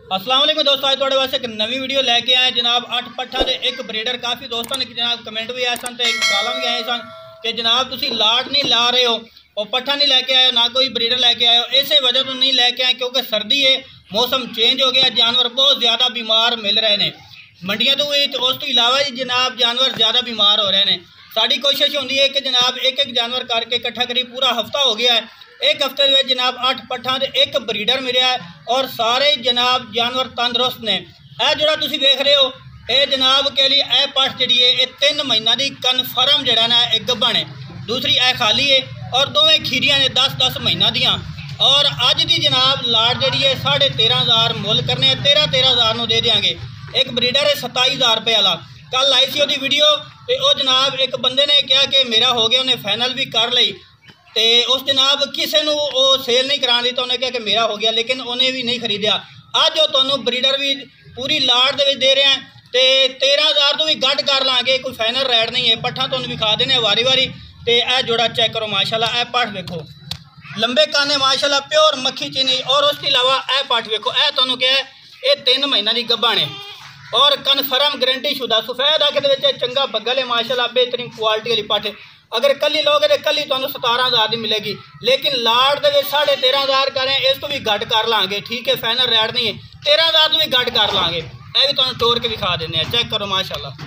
अस्सलाम वालेकुम दोस्तों, आज थोड़े वास्ते एक नवी वीडियो लैके आए जनाब। 8 पट्ठा दे एक ब्रीडर। काफ़ी दोस्तों ने जनाब कमेंट भी आए सन ते कॉलम भी आए सन कि जनाब तुसी लाट नहीं ला रहे हो और पट्ठा नहीं लैके आए हो, ना कोई ब्रीडर लैके आए हो। इस वजह तो नहीं लैके आए क्योंकि सर्दी है, मौसम चेंज हो गया, जानवर बहुत ज़्यादा बीमार मिल रहे हैं मंडियां तो। उस तो इलावा जनाब जानवर ज़्यादा बीमार हो रहे हैं। साड़ी कोशिश होती है कि जनाब एक एक जानवर करके इकट्ठा करी। पूरा हफ्ता हो गया है, एक हफ्ते में जनाब 8 पट्ठा दे एक ब्रीडर मिले है और सारे जनाब जानवर तंदुरुस्त ने। यह जोड़ा तुम देख रहे हो ये जनाब के लिए यह पट्ठ जी है, ये 3 महीना की कन्फर्म जड़ा ना एक गब्बन है, दूसरी यह खाली है और दोवें खीरियाँ ने 10-10 महीना दियाँ। और अज की जनाब लाट जी है 13,500 मुल करने, 13,000 दे देंगे। एक ब्रीडर है 27,000 रुपये वाला। कल आई सी वो वीडियो तो वह जनाब एक बंदे ने कहा कि मेरा हो गया, उन्हें फाइनल भी कर ली तो उस जनाब किसी को सेल नहीं करा दी तो उन्हें कहा कि मेरा हो गया, लेकिन उन्हें भी नहीं खरीदा। अज वो तुहानू ब्रीडर भी पूरी लाट दे दे रहे हैं तो 13,000 तो भी घट कर लाँगे, कोई फाइनल रेट नहीं है। पट्ठा तुहानू विखा देने वारी वारी। तो यह जोड़ा चेक करो माशाल्लाह, यह पट्ठ देखो लंबे काने माशाल्लाह, प्योर मक्खी चीनी। और उसके अलावा यह पट्ठ देखो, यह तुहानू क्या है, ये 3 महीना की गब्बन है और कन्फर्म गारंटी शुदा सफेद अख के चंगा बगल है माशाल्लाह, बेहतरीन क्वालिटी वाली पट्ठ। अगर कली लोगे तो कली तुहानू 17,000 की मिलेगी, लेकिन लाट के 13,500 करें, इस तो भी घट कर लाँगे। ठीक है, फाइनल रेट नहीं है, 13,000 तो भी घट कर लाँगे। यह भी तुहानू तोड़ के दिखा देने, चेक करो माशाल्लाह।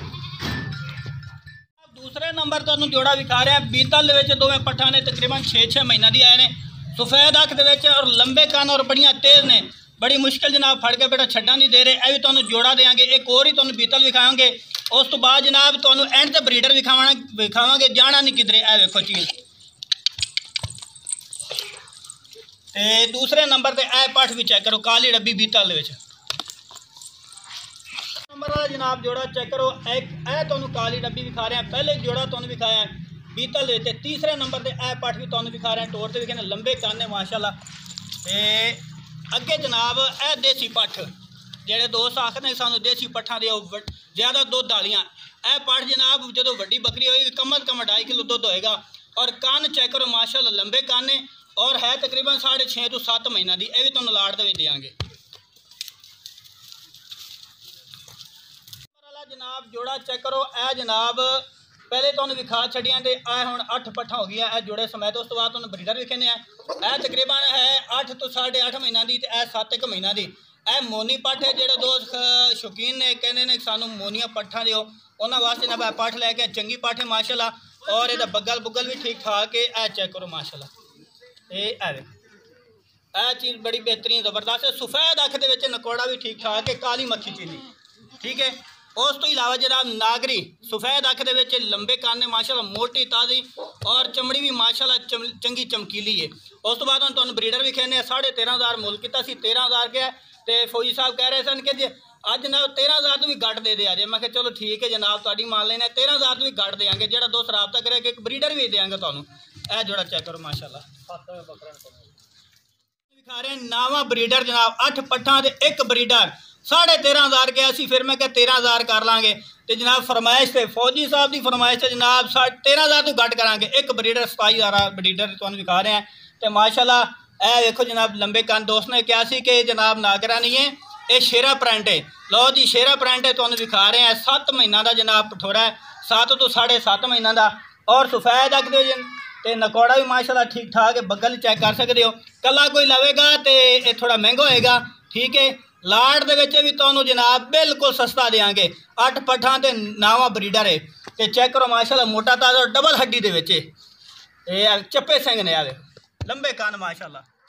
दूसरे नंबर तुहानू जोड़ा विखा रहे हैं बीतल के दोवें पट्ठा ने तकरीबन 6-6 महीना दी आए हैं, सफेद अख के और लंबे कान और बड़ियाँ तेज़ ने। बड़ी मुश्किल जनाब फड़ के बेटा छड्डा नहीं दे रहे। यह भी तुहानू जोड़ा देंगे, एक और ही तुहानू बीतल विखाएंगे। उस तो बाद जनाब तुहानू एंड ते ब्रीडर विखावांगे, जाना नहीं किधरे। ए वेखो चीज़ ते दूसरे नंबर ते ए पट्ठ भी चेक करो, काली डब्बी बीतल नंबर वाला जनाब जोड़ा चेक करो। एक ए तुहानू काली डब्बी विखा रहे हैं, पहले जोड़ा तुहानू विखाया है बीतल। तीसरे नंबर ते ए पट्ठ भी तुहानू विखा रहे हैं, टोर से विखे लंबे काने माशाल्लाह। अगे जनाब ए देसी पट्ठ जेडे दोस्त आखते सानू देसी पट्ठा दे ज़्यादा दुध वालियाँ। यह पट्ठ जनाब जो वड्डी बकरी होगी कम अज़ कम 2.5 किलो दुध होएगा। और कान चेक करो माशाल्लाह, लंबे कान ने और है तकरीबन 6.5 to 7 महीना की। यह भी तुहानू लाट दे देंगे। जनाब जोड़ा चेक करो, ए जनाब पहले तुहानू विखा छड़ियाँ तो ए हुण 8 पट्ठा हो गया। जोड़े समेत उस तो बाद तुहानू ब्रीडर विखेने यह तकरीबन है 8 to 8.5 महीना की, 7 महीना की। यह मोनी पट्ठ है। जोड़े दोस्त शौकीन ने कहते हैं सानू मोनिया पट्ठा दो, उन्होंने वास्ते ना पट्ठ लैके चंगी पट्ठ है माशाल्लाह। और यदा बगल बुगल भी ठीक ठाक है। यह चेक करो माशाल्लाह, यह चीज़ बड़ी बेहतरीन ज़बरदस्त है। सफेद अख के नकोड़ा भी ठीक ठाक है, काली मक्खी चीनी। ठीक है, उस तो इलावा जनाब नागरी सफेद अख के लंबे काने माशाल्लाह, मोटी ताज़ी और चमड़ी भी माशाल्लाह चंगी चमकीली है। उस तो बाद हम तुहानू ब्रीडर भी कहने 13,500 मुल किया, 13,000 के। तो फौजी साहब कह रहे सन कि जी अज जनाब 13,000 तो भी घट दे दे अजे। मैं चलो ठीक है जनाब, तुहाडी मान लेने 13,000 तो भी घट देंगे। जो दोस्त राबता करेगा एक ब्रीडर भी देंगे तुहानू। यह जोड़ा चेक करो माशाल्लाह, दिखा रहे हैं नावा ब्रीडर जनाब। 8 पट्ठा दे एक ब्रीडर 13,500 गया सी, फिर मैं क्या 13,000 कर लाँगे। तो जनाब फरमाइश से फौजी साहब की फरमाइश से जनाब 13,000 तो घट करांगे। एक ब्रीडर 27,000 ब्रीडर तुहानू दिखा रहे हैं। तो माशाल्लाह यह देखो जनाब लंबे कान। दोस्त ने क्या सी कि जनाब नागरा नहीं है, ये शेरा प्रिंट है। लो जी शेरा प्रिंट है, तुहानू दिखा रहे हैं 7 महीना का जनाब पठोरा है, 7 to 7.5 महीना का। और सफेद अग ते नकोड़ा भी माशाल्लाह ठीक ठाक है, बगल चेक कर सकते हो। कला कोई लवेगा तो ये थोड़ा महंगा होएगा। ठीक है, लाट दे भी तुहानू जनाब बिल्कुल सस्ता देंगे। 8 पट्ठा ते नावा ब्रीडर है। तो चेक करो माशाल्लाह, मोटा ताजा डबल हड्डी दे चप्पे सिंह ने, लंबे कान माशाल्लाह।